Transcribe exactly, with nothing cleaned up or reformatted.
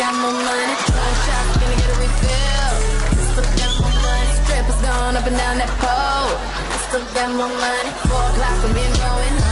got more money. One shot, gonna get a refill. Still got more money. Strippers going up and down that pole. I still got more money. Four o'clock, I'm in going home.